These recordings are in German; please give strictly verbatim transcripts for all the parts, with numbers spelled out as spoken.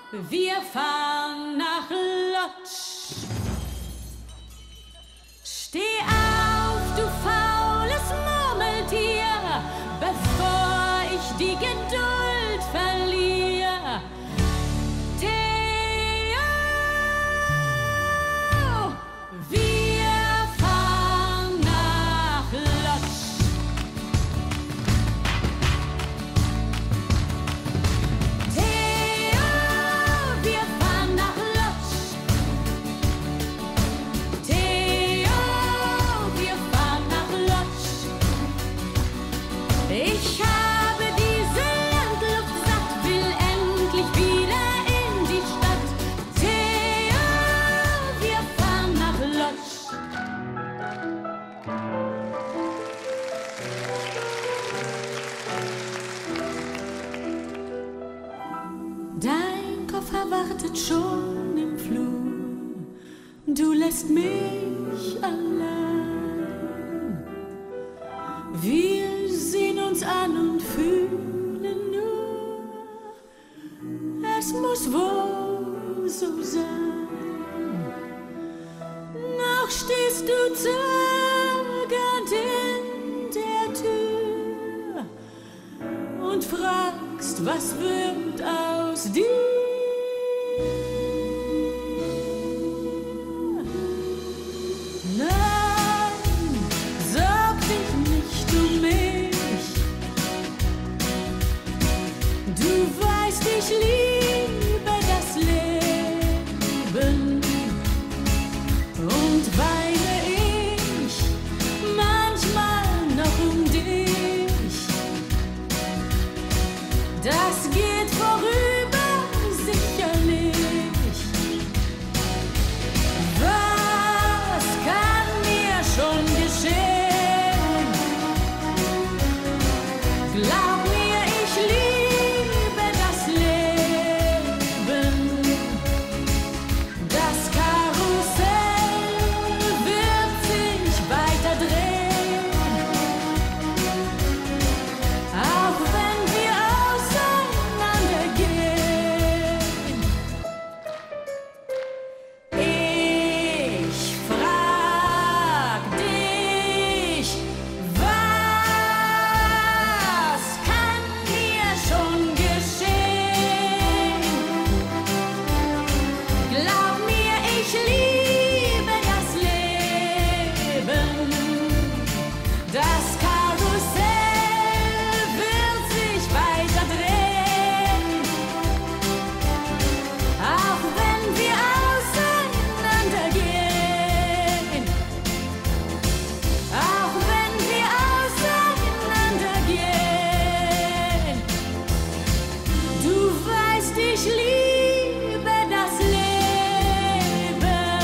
Wir fahren nach Lodz. Steh auf, du faules Murmeltier, bevor ich die Geduld verliere. Theo, wir fahren nach Lodz. Theo, wir fahren nach Lodz. Theo, wir fahren nach Lodz. Ich habe diese Landluft satt, will endlich wieder in die Stadt. Theo, wir fahren nach Lodz. Dein Koffer wartet schon im Flur, du lässt mich allein. Wir sehen uns an und fühlen nur, es muss wohl so sein. Noch stehst du zögernd in der Tür und fragst, was wird aus dir? Nein, sorg dich nicht um mich. Du weißt, ich liebe das Leben und weine ich manchmal noch um dich. Das geht vorüber, sicherlich. Was kann mir schon geschehen? Glaub mir, ich liebe das Leben. Das Karussell wird sich weiter drehen. Auch wenn wir auseinandergehen. Ich frag dich, was kann mir schon geschehen? Glaub mir, ich liebe das Leben. Das Karussell wird sich weiter drehen. Auch wenn wir auseinandergehen. Auch wenn wir auseinandergehen. Du weißt, ich liebe das Leben.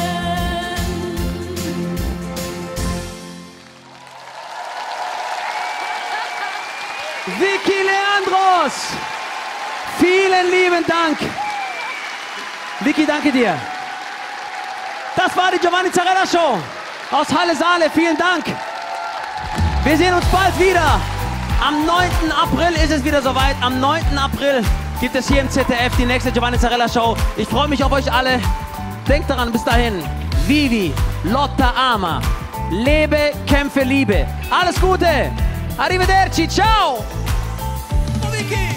Vicky Leandros, vielen lieben Dank. Vicky, danke dir. Das war die Giovanni Zarella Show aus Halle Saale. Vielen Dank. Wir sehen uns bald wieder. Am neunten April ist es wieder soweit. Am neunten April gibt es hier im Z D F die nächste Giovanni Zarella Show. Ich freue mich auf euch alle. Denkt daran, bis dahin. Vivi, Lotta ama. Lebe, kämpfe, liebe. Alles Gute. Arrivederci. Ciao. Vicky.